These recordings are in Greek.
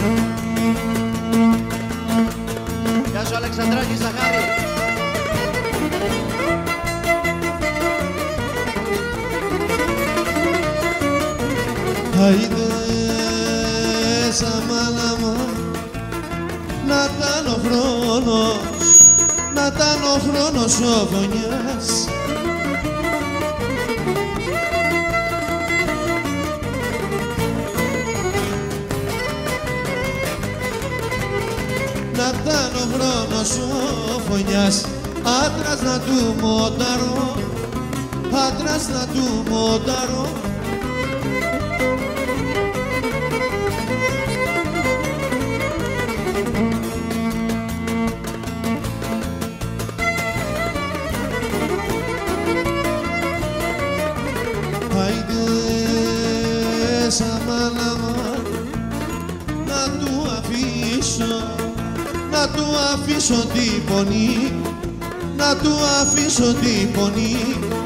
Γεια σου Αλεξανδράκη Ζαχάρη. Άιντε σαν μάνα μου να ήταν ο χρόνος, να ήταν ο χρόνος ο φωνιάς. Να ήταν ο χρόνος ο φωνιάς, άντρας να του μονταρώ, άντρας να του μονταρώ. Σαν μάνα μου να του αφήσω, να του αφήσω την πονή, να του αφήσω την πονή.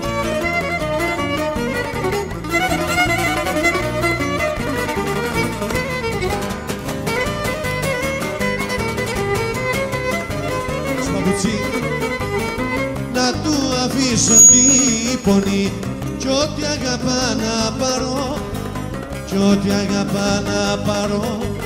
Σπαπουτσί, να του αφήσω την πονή κι ό,τι αγαπά να πάρω, κι ό,τι αγαπά να πάρω.